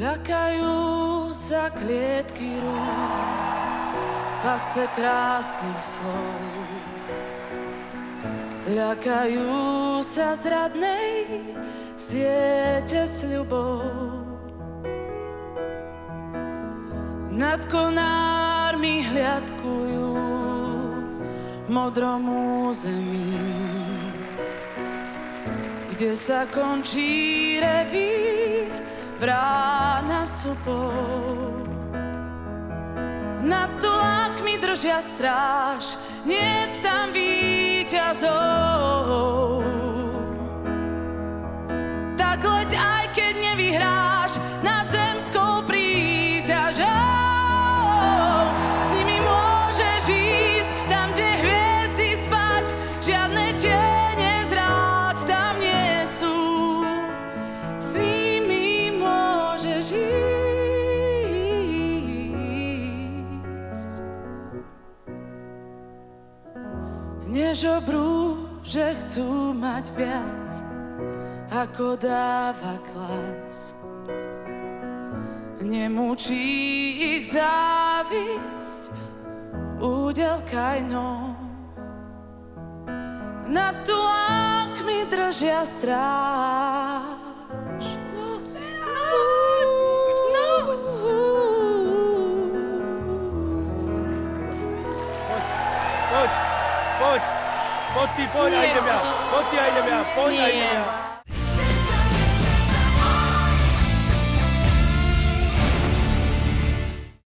Ľakajú sa klietky rúk, pase krásnych slov. Ľakajú sa zradnej siete sľubov. Nad konármi hliadkujú v modrom území, kde sa končí revír, brána súpov. Nad tulákmi držia stráž, niet tam víťazov. Tak leď, aj keď nevyhráš nad zemskou príťažou. S nimi môžeš ísť tam, kde hviezdy spať, žiadne tiene zrád tam nie sú. S nimi môžeš ísť. Než obrú, že chcú mať viac, ako dáva klas. Nemúči ich závisť údel kajnou. Nad tulákmi držia stráž. Poď ty, poď, a idem ja. Poď ty, a idem ja. Poď, a idem ja.